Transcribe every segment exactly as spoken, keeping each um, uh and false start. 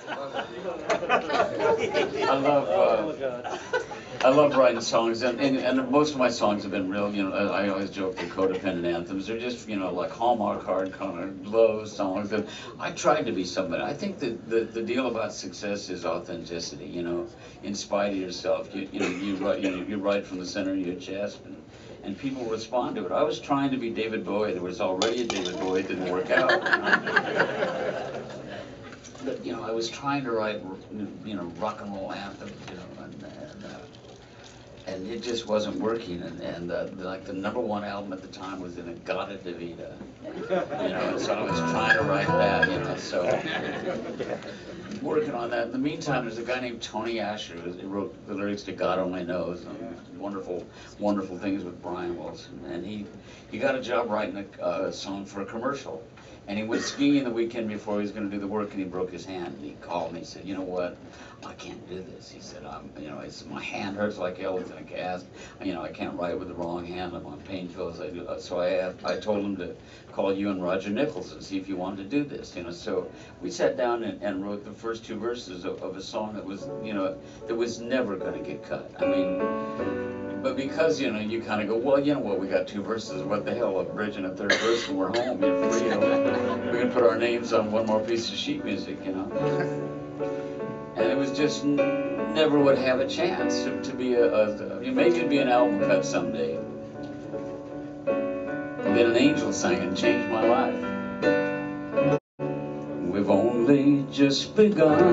I love, uh, I love writing songs, and, and, and most of my songs have been real, you know, I, I always joke they're codependent anthems. They're just, you know, like Hallmark hard kind of love songs. And I tried to be somebody. I think that the, the deal about success is authenticity, you know, in spite of yourself. You, you know, you write, you know, you write from the center of your chest, and, and people respond to it. I was trying to be David Bowie. There was already a David Bowie. It didn't work out. But, you know, I was trying to write, you know, rock and roll anthems, you know, and, and, uh, and it just wasn't working. And, and uh, like the number one album at the time was in Agata Davida, you know, and so I was trying to write that, you know, so working on that. In the meantime, there's a guy named Tony Asher who wrote the lyrics to God Only Knows, and wonderful, wonderful things with Brian Wilson. And he, he got a job writing a uh, song for a commercial. And he went skiing the weekend before he was going to do the work, and he broke his hand. And he called me. He said, "You know what? I can't do this." He said, "I'm, you know, it's, my hand hurts like hell. It's in a cast. You know, I can't write with the wrong hand. I'm on painkillers." I do. So I, asked, I told him to call you and Roger Nichols and see if you wanted to do this. You know, so we sat down and, and wrote the first two verses of, of a song that was, you know, that was never going to get cut. I mean. But because, you know, you kind of go, well, you know what, we got two verses, what the hell, a bridge and a third verse, and we're home, you're free, you know, we can put our names on one more piece of sheet music, you know. And it was just, never would have a chance to, to be a, a, maybe it'd be an album cut someday. Then an angel sang and changed my life. We've only just begun.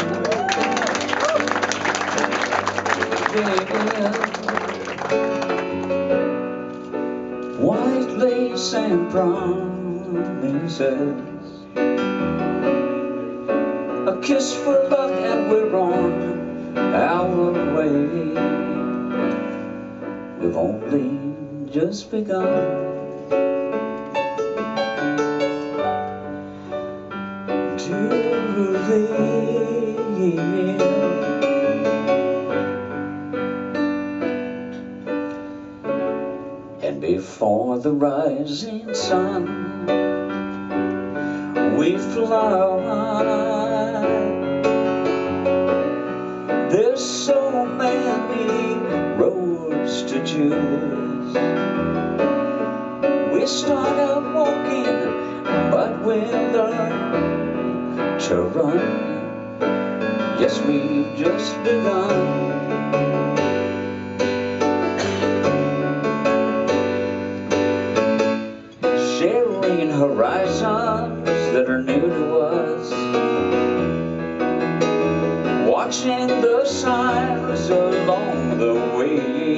Yeah. White lace and promises, a kiss for luck, and we're on our way. We've only just begun to live. And before the rising sun, we fly. There's so many roads to choose. We start out walking, but we learn to run. Yes, we've just begun. Sharing horizons that are new to us, watching the signs along the way,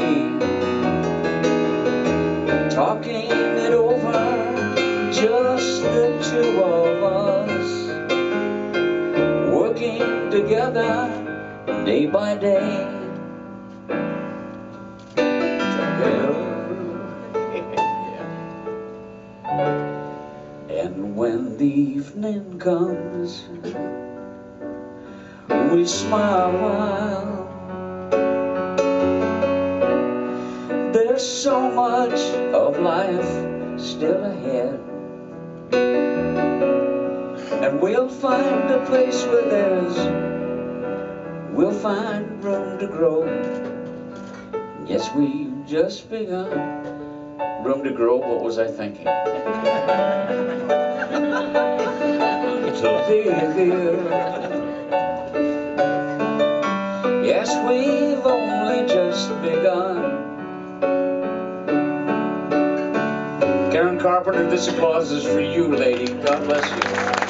talking it over, just the two of us, working together day by day. And when the evening comes, we smile. There's so much of life still ahead, and we'll find a place where there's, we'll find room to grow. Yes, we've just begun. Room to grow, what was I thinking? To live here. Yes, we've only just begun. Karen Carpenter, this applause is for you, lady. God bless you.